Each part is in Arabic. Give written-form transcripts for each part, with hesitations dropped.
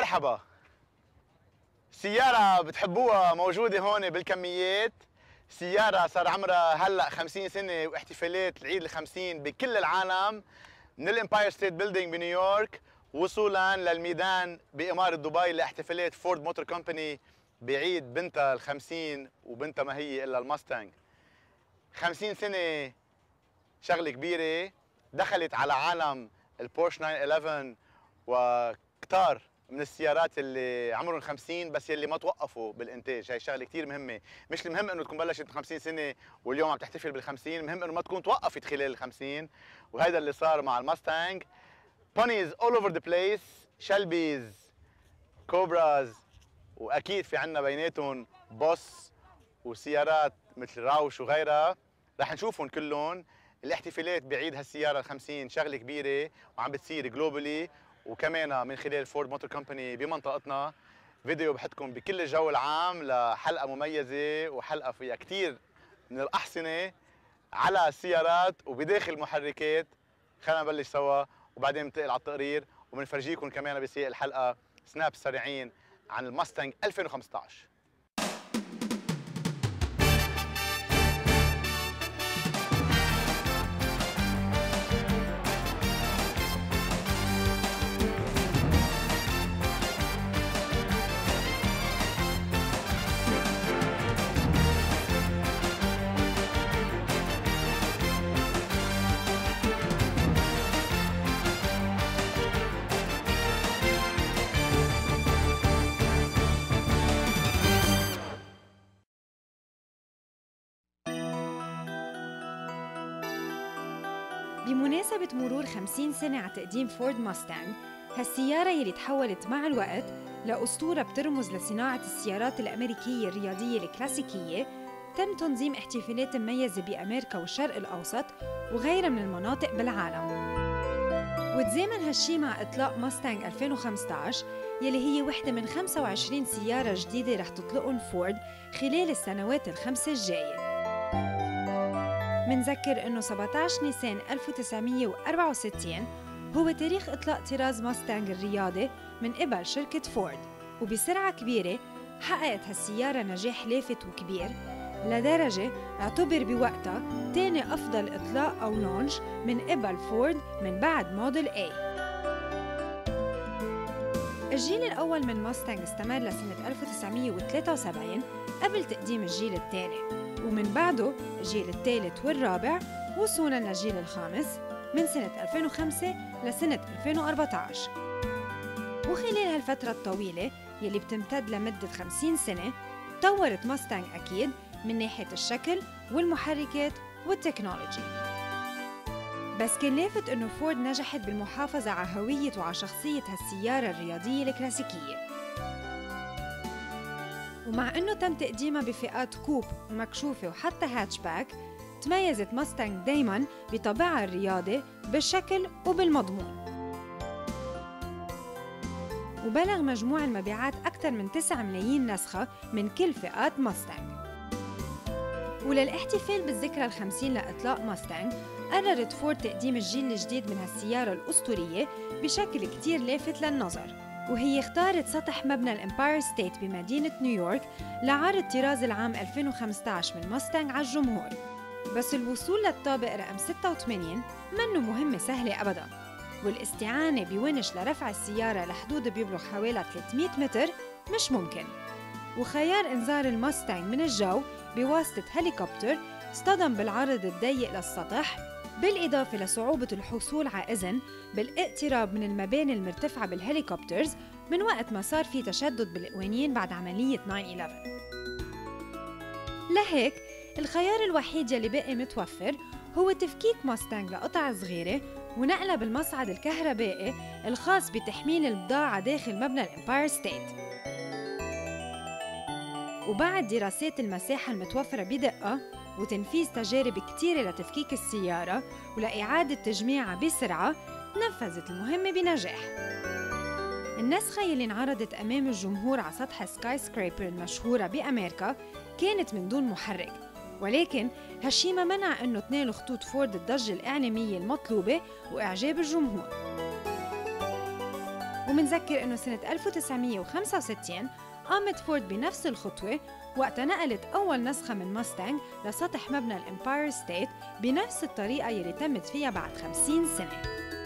مرحبا. سيارة بتحبوها موجودة هون بالكميات. سيارة صار عمرها هلا 50 سنة واحتفالات العيد ال50 بكل العالم، من الامباير ستيت بيلدينج بنيويورك وصولا للميدان بإمارة دبي لاحتفالات فورد موتور كومباني بعيد بنتها ال50 وبنتها ما هي الا الماستنج. 50 سنة شغلة كبيرة، دخلت على عالم البورش 911 وكتار من السيارات اللي عمرهم 50 بس يلي ما توقفوا بالانتاج. هي شغله كثير مهمه، مش المهم انه تكون بلشت 50 سنه واليوم عم تحتفل بال50، المهم انه ما تكون توقفت خلال ال50، وهذا اللي صار مع الماستانج. بونيز اول اوفر ذا بليس، شلبيز، كوبراز، واكيد في عندنا بيناتهم بوس وسيارات مثل راوش وغيرها، رح نشوفهم كلهم. الاحتفالات بعيد هالسياره ال50 شغله كبيره وعم بتصير جلوبالي، وكمان من خلال فورد موتور كومباني بمنطقتنا. فيديو بحطكم بكل الجو العام لحلقه مميزه وحلقه فيها كثير من الاحصنه على السيارات وبداخل المحركات. خلينا نبلش سوا وبعدين بننتقل على التقرير وبنفرجيكم كمان بسياق الحلقه سناب سريعين عن الماستنج 2015. بمناسبة مرور 50 سنة على تقديم فورد ماستانج، هالسيارة يلي تحولت مع الوقت لأسطورة بترمز لصناعة السيارات الأمريكية الرياضية الكلاسيكية، تم تنظيم احتفالات مميزة بأمريكا والشرق الأوسط وغيرها من المناطق بالعالم. وتزامن هالشي مع إطلاق ماستانج 2015 يلي هي وحدة من 25 سيارة جديدة رح تطلقهم فورد خلال السنوات ال5 الجاية. منذكر إنه 17 نيسان 1964 هو تاريخ إطلاق طراز ماستانج الرياضي من قبل شركة فورد، وبسرعة كبيرة حققت هالسيارة نجاح لافت وكبير لدرجة اعتبر بوقتها تاني أفضل إطلاق أو لونش من قبل فورد من بعد موديل A. الجيل الأول من ماستانج استمر لسنة 1973 قبل تقديم الجيل الثاني، ومن بعده الجيل الثالث والرابع وصولاً للجيل الخامس من سنة 2005 لسنة 2014. وخلال هالفترة الطويلة يلي بتمتد لمدة 50 سنة طورت ماستانج أكيد من ناحية الشكل والمحركات والتكنولوجي. بس كان لافت إنه فورد نجحت بالمحافظة على هوية وعلى شخصية هالسيارة الرياضية الكلاسيكية. ومع إنه تم تقديمها بفئات كوب ومكشوفة وحتى هاتشباك، تميزت ماستانج دايماً بطابعها الرياضي بالشكل وبالمضمون. وبلغ مجموع المبيعات أكثر من 9 ملايين نسخة من كل فئات ماستانج. وللاحتفال بالذكرى ال50 لإطلاق ماستانج، قررت فورد تقديم الجيل الجديد من هالسيارة الأسطورية بشكل كتير لافت للنظر، وهي اختارت سطح مبنى الامباير ستيت بمدينة نيويورك لعرض طراز العام 2015 من ماستانج على الجمهور. بس الوصول للطابق رقم 86 منه مهمة سهلة أبداً، والاستعانة بونش لرفع السيارة لحدود بيبلغ حوالي 300 متر مش ممكن. وخيار إنذار الماستانج من الجو بواسطة هليكوبتر اصطدم بالعرض الضيق للسطح، بالإضافة لصعوبة الحصول على إذن بالاقتراب من المباني المرتفعة بالهليكوبترز من وقت ما صار في تشدد بالقوانين بعد عملية 9/11. لهيك الخيار الوحيد يلي باقي متوفر هو تفكيك ماستانج لقطع صغيرة ونقلها بالمصعد الكهربائي الخاص بتحميل البضاعة داخل مبنى الامباير ستيت. وبعد دراسات المساحة المتوفرة بدقة وتنفيذ تجارب كتيرة لتفكيك السيارة ولإعادة تجميعها بسرعة، نفذت المهمة بنجاح. النسخة يلي انعرضت أمام الجمهور على سطح سكاي سكريبر المشهورة بأمريكا كانت من دون محرك، ولكن هالشي ما منع إنه تنال خطوط فورد الضجة الإعلامية المطلوبة وإعجاب الجمهور. ومنذكر إنه سنة 1965 قامت فورد بنفس الخطوة وقت نقلت أول نسخة من ماستانج لسطح مبنى الإمباير ستيت بنفس الطريقة يلي تمت فيها بعد 50 سنة.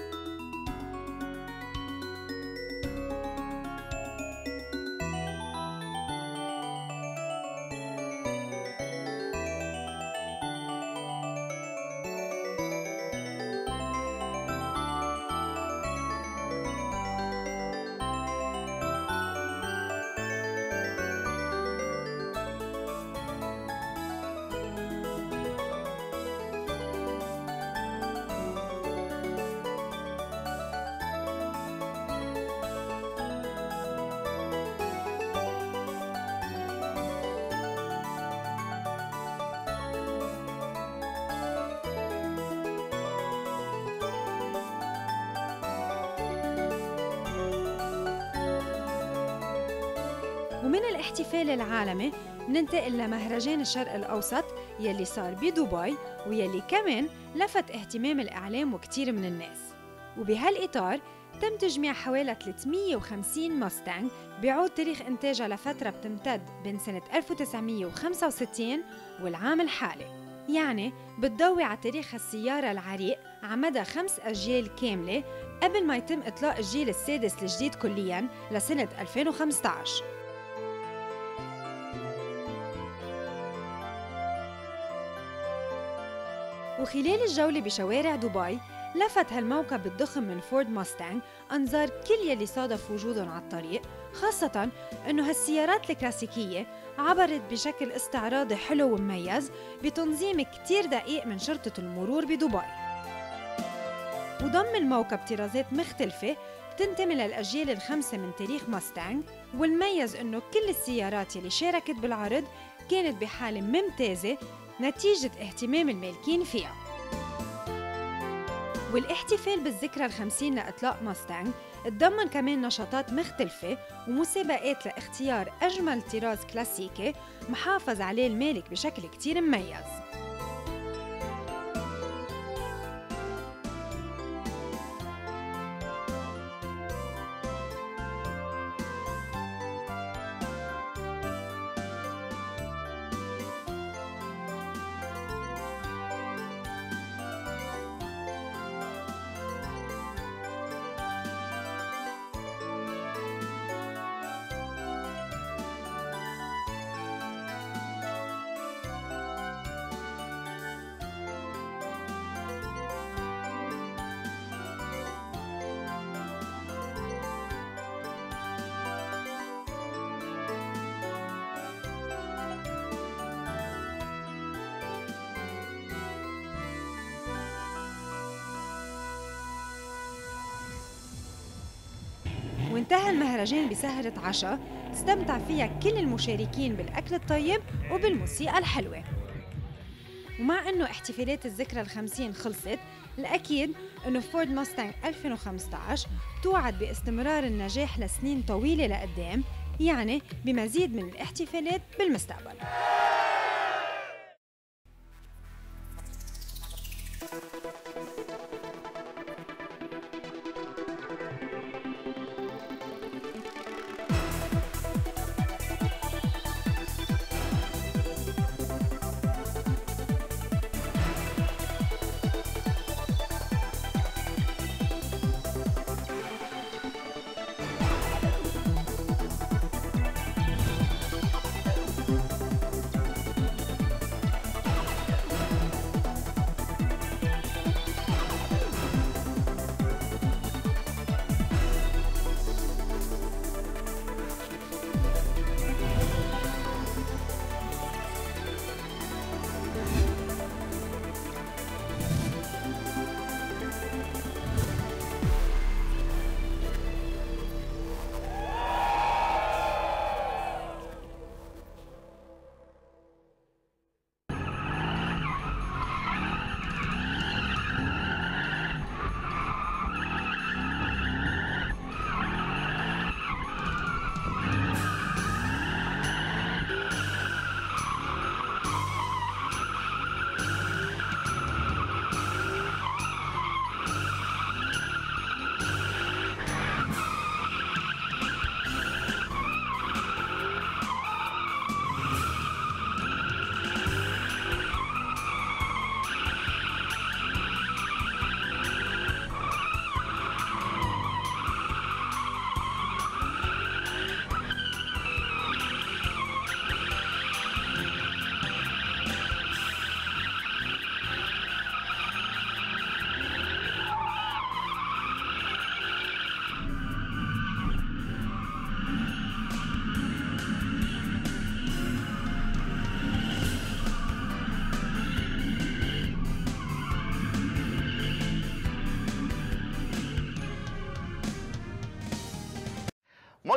ومن الاحتفال العالمي ننتقل لمهرجان الشرق الأوسط يلي صار بدبي ويلي كمان لفت اهتمام الإعلام وكتير من الناس. وبهالإطار تم تجميع حوالي 350 ماستانج بيعود تاريخ إنتاجها لفترة بتمتد بين سنة 1965 والعام الحالي، يعني بتضوي على تاريخ السيارة العريق على مدى 5 أجيال كاملة قبل ما يتم إطلاق الجيل السادس الجديد كلياً لسنة 2015. وخلال الجولة بشوارع دبي لفت هالموكب الضخم من فورد ماستانج أنظار كل يلي صادف وجودهم على الطريق، خاصة أنه هالسيارات الكلاسيكية عبرت بشكل استعراضي حلو ومميز بتنظيم كتير دقيق من شرطة المرور بدبي. وضم الموكب طرازات مختلفة بتنتمي للأجيال الخمسة من تاريخ ماستانج، والميز أنه كل السيارات يلي شاركت بالعرض كانت بحالة ممتازة نتيجة اهتمام المالكين فيها. والاحتفال بالذكرى ال50 لإطلاق ماستانج تضمن كمان نشاطات مختلفة ومسابقات لاختيار أجمل طراز كلاسيكي محافظ عليه المالك بشكل كتير مميز. وانتهى المهرجان بسهرة عشاء استمتع فيها كل المشاركين بالأكل الطيب وبالموسيقى الحلوة. ومع أنه احتفالات الذكرى ال50 خلصت، الأكيد أنه فورد ماستانج 2015 توعد باستمرار النجاح لسنين طويلة لقدام، يعني بمزيد من الاحتفالات بالمستقبل.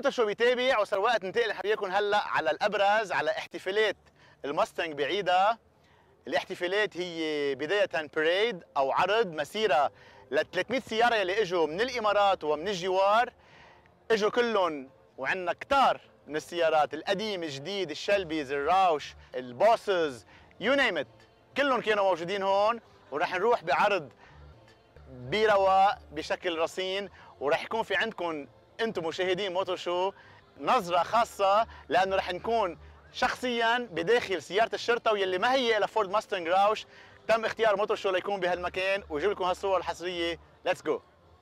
الموتور شو بيتابع، وصار وقت ننتقل حبيبكم هلا على الابرز، على احتفالات الماستنج بعيدها. الاحتفالات هي بدايه بريد او عرض مسيره ل 300 سياره يلي اجوا من الامارات ومن الجوار. اجوا كلهم وعندنا كتار من السيارات، القديم الجديد، الشلبيز، الراوش، البوسز، يو نيم ات، كلهم كانوا موجودين هون. ورح نروح بعرض برواق بشكل رصين، ورح يكون في عندكم انتم مشاهدين موتور شو نظرة خاصة، لأنه رح نكون شخصيا بداخل سيارة الشرطة واللي ما هي إلا فورد ماستنج راوش. تم اختيار موتور شو ليكون بهالمكان، وجيب لكم هالصور الحصرية. ليتس جو.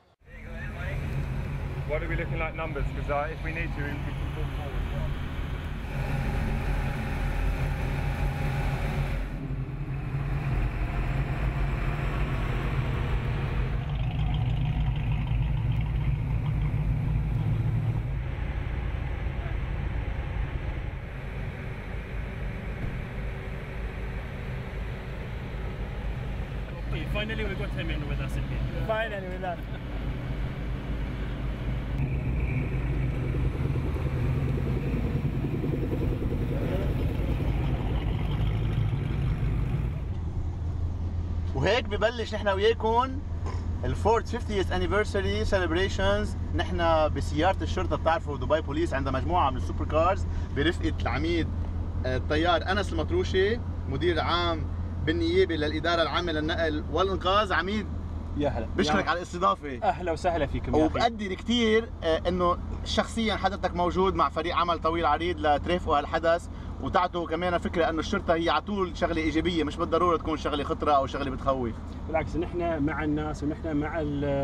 What are we looking like numbers? Because if we need to, we can pull forward. Finally, we've got him in with us in here. Finally, we're done. وهيك ببلش نحن وياكم الفورد 50th anniversary celebrations. نحن بسيارة الشرطة، بتعرفوا دبي بوليس عندها مجموعة من السوبر كارز برفقة العميد الطيار أنس المطروشي، مدير عام بالنيابة للإدارة العامة للنقل والإنقاذ. عميد يا هلا، بشكرك على الاستضافة. اهلا وسهلا فيكم يا اخي. وبقدر كثير انه شخصيا حضرتك موجود مع فريق عمل طويل عريض لترافقوا هالحدث، وتعطوا كمان فكره انه الشرطه هي على طول شغله ايجابيه، مش بالضروره تكون شغله خطره او شغله بتخوف. بالعكس، نحن مع الناس ونحن مع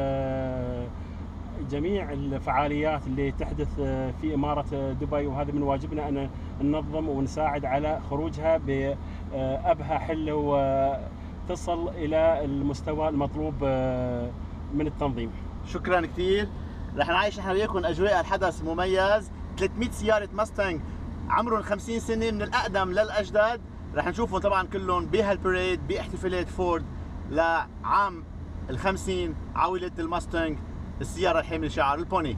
جميع الفعاليات اللي تحدث في إمارة دبي، وهذا من واجبنا أن ننظم ونساعد على خروجها بأبهى حل وتصل إلى المستوى المطلوب من التنظيم. شكرا كثير. رح نعيش نحن وياكم اجواء الحدث مميز. 300 سياره ماستنج عمرهم 50 سنه، من الاقدم للاجدد. رح نشوفهم طبعا كلهم بهالبريد باحتفالات فورد لعام ال50 عائله الماستنج، السياره الحامله شعار البوني.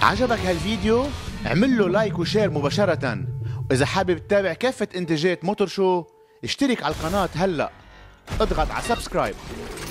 عجبك هالفيديو؟ اعمل له لايك وشير مباشرة، وإذا حابب تتابع كافة إنتاجات موتور شو اشترك على القناة هلأ، اضغط على سبسكرايب.